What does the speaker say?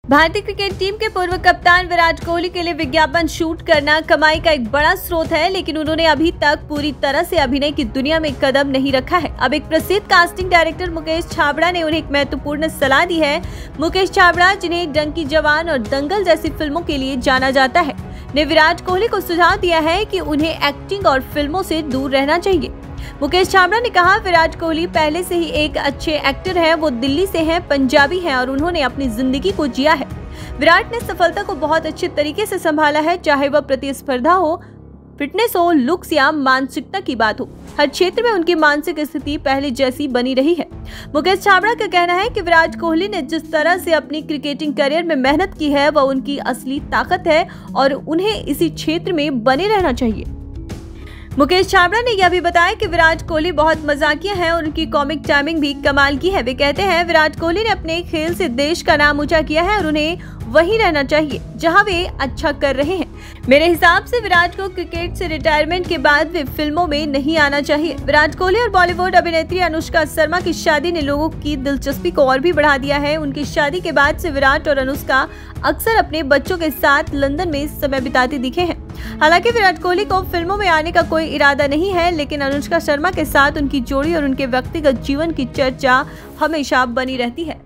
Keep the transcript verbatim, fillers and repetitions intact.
भारतीय cricket team के पूर्व कप्तान विराट कोहली के लिए विज्ञापन शूट करना कमाई का एक बड़ा स्रोत है, लेकिन उन्होंने अभी तक पूरी तरह से अभिनय की दुनिया में कदम नहीं रखा है। अब एक प्रसिद्ध कास्टिंग डायरेक्टर मुकेश छाबड़ा ने उन्हें एक महत्वपूर्ण सलाह दी है। मुकेश छाबड़ा, जिन्हें डंकी जवान और दंगल जैसी फिल्मों के लिए जाना जाता है, ने विराट कोहली को सुझाव दिया है कि उन्हें एक्टिंग और फिल्मों से दूर रहना चाहिए। मुकेश छाबड़ा ने कहा, विराट कोहली पहले से ही एक अच्छे एक्टर हैं। वो दिल्ली से हैं, पंजाबी हैं और उन्होंने अपनी जिंदगी को जिया है। विराट ने सफलता को बहुत अच्छे तरीके से संभाला है, चाहे वह प्रतिस्पर्धा हो, फिटनेस हो, लुक्स या मानसिकता की बात हो। हर क्षेत्र में उनकी मानसिक स्थिति पहले जैसी बनी रही है। मुकेश छाबड़ा का कहना है कि विराट कोहली ने जिस तरह से अपनी क्रिकेटिंग करियर में मेहनत की है, वह उनकी असली ताकत है और उन्हें इसी क्षेत्र में बने रहना चाहिए। मुकेश छाबड़ा ने यह भी बताया कि विराट कोहली बहुत मजाकिया हैं और उनकी कॉमिक टाइमिंग भी कमाल की है। वे कहते हैं, विराट कोहली ने अपने खेल से देश का नाम ऊंचा किया है और उन्हें वहीं रहना चाहिए जहां वे अच्छा कर रहे हैं। मेरे हिसाब से विराट को क्रिकेट से रिटायरमेंट के बाद वे फिल्मों में नहीं आना चाहिए। विराट कोहली और बॉलीवुड अभिनेत्री अनुष्का शर्मा की शादी ने लोगों की दिलचस्पी को और भी बढ़ा दिया है। उनकी शादी के बाद से विराट और अनुष्का अक्सर अपने बच्चों के साथ लंदन में समय बिताते दिखे हैं। हालांकि विराट कोहली को फिल्मों में आने का कोई इरादा नहीं है, लेकिन अनुष्का शर्मा के साथ उनकी जोड़ी और उनके व्यक्तिगत जीवन की चर्चा हमेशा बनी रहती है।